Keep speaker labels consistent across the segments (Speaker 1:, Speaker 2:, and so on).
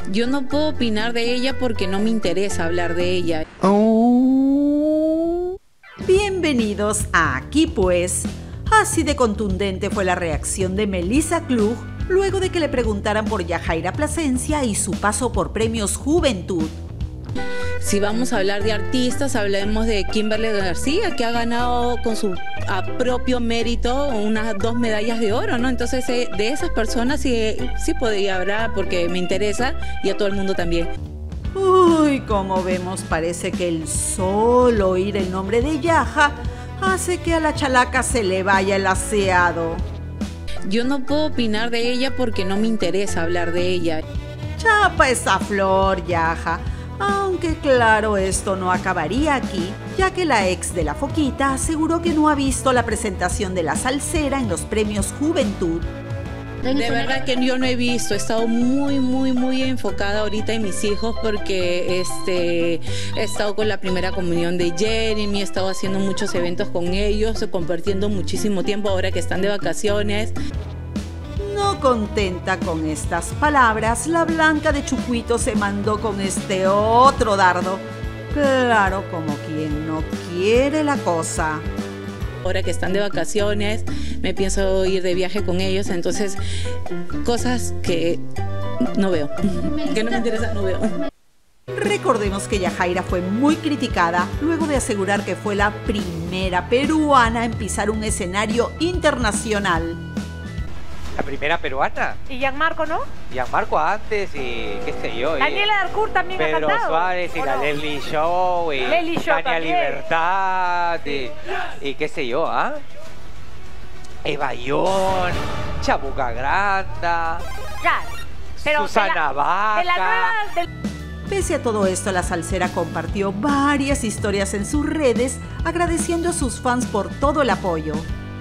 Speaker 1: Yo no puedo opinar de ella porque no me interesa hablar de ella.
Speaker 2: Bienvenidos a Aquí Pues. Así de contundente fue la reacción de Melissa Klug luego de que le preguntaran por Yajaira Plasencia y su paso por Premios Juventud.
Speaker 1: Si vamos a hablar de artistas, hablemos de Kimberly García, que ha ganado con su propio mérito unas 2 medallas de oro, ¿no? Entonces, de esas personas sí podría hablar porque me interesa y a todo el mundo también.
Speaker 2: Uy, como vemos, parece que el solo oír el nombre de Yaja hace que a la chalaca se le vaya el aseado.
Speaker 1: Yo no puedo opinar de ella porque no me interesa hablar de ella.
Speaker 2: Chapa esa flor, Yaja. Aunque claro, esto no acabaría aquí, ya que la ex de la Foquita aseguró que no ha visto la presentación de la salsera en los Premios Juventud.
Speaker 1: De verdad que yo no he visto, he estado muy enfocada ahorita en mis hijos porque he estado con la primera comunión de Jeremy, he estado haciendo muchos eventos con ellos, compartiendo muchísimo tiempo ahora que están de vacaciones.
Speaker 2: No contenta con estas palabras, la Blanca de Chucuito se mandó con este otro dardo. Claro, como quien no quiere la cosa.
Speaker 1: Ahora que están de vacaciones, me pienso ir de viaje con ellos, entonces cosas que no veo, que no me interesan, no veo.
Speaker 2: Recordemos que Yajaira fue muy criticada luego de asegurar que fue la primera peruana en pisar un escenario internacional.
Speaker 3: La primera peruana.
Speaker 4: Y Gianmarco, ¿no?
Speaker 3: Gianmarco antes y qué sé yo.
Speaker 4: Daniela Darcourt también ha
Speaker 3: Pedro
Speaker 4: cantado.
Speaker 3: Suárez y la
Speaker 4: no?
Speaker 3: Leslie Show y
Speaker 4: Leslie Show
Speaker 3: Tania
Speaker 4: también.
Speaker 3: Libertad y qué sé yo, ¿ah? Eva Ión, Chabuca Granda,
Speaker 4: Claro. Pero
Speaker 3: Susana Vaca.
Speaker 4: de la nueva...
Speaker 2: Pese a todo esto, la salsera compartió varias historias en sus redes agradeciendo a sus fans por todo el apoyo.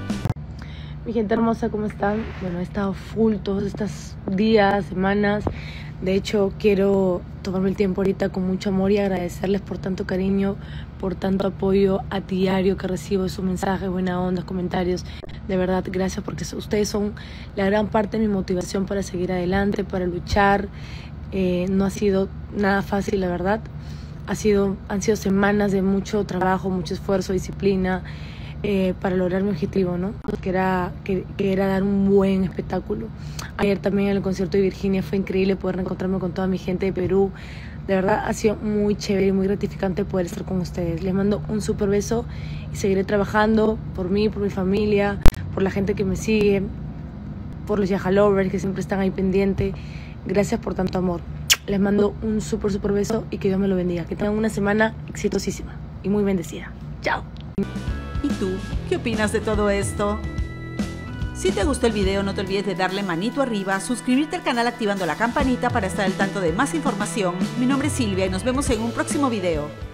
Speaker 5: Mi gente hermosa, ¿cómo están? Bueno, he estado full todos estos días, semanas. De hecho, quiero tomarme el tiempo ahorita con mucho amor y agradecerles por tanto cariño, por tanto apoyo a diario que recibo, sus mensajes, buena onda, comentarios. De verdad, gracias porque ustedes son la gran parte de mi motivación para seguir adelante, para luchar. No ha sido nada fácil, la verdad. Han sido semanas de mucho trabajo, mucho esfuerzo, disciplina, para lograr mi objetivo, ¿no? Que era dar un buen espectáculo. Ayer también en el concierto de Virginia fue increíble poder reencontrarme con toda mi gente de Perú. De verdad ha sido muy chévere y muy gratificante poder estar con ustedes. Les mando un súper beso y seguiré trabajando por mí, por mi familia, por la gente que me sigue, por los Yaja Lovers que siempre están ahí pendientes. Gracias por tanto amor. Les mando un súper beso y que Dios me lo bendiga. Que tengan una semana exitosísima y muy bendecida. Chao.
Speaker 2: ¿Y tú? ¿Qué opinas de todo esto? Si te gustó el video, no te olvides de darle manito arriba, suscribirte al canal activando la campanita para estar al tanto de más información. Mi nombre es Silvia y nos vemos en un próximo video.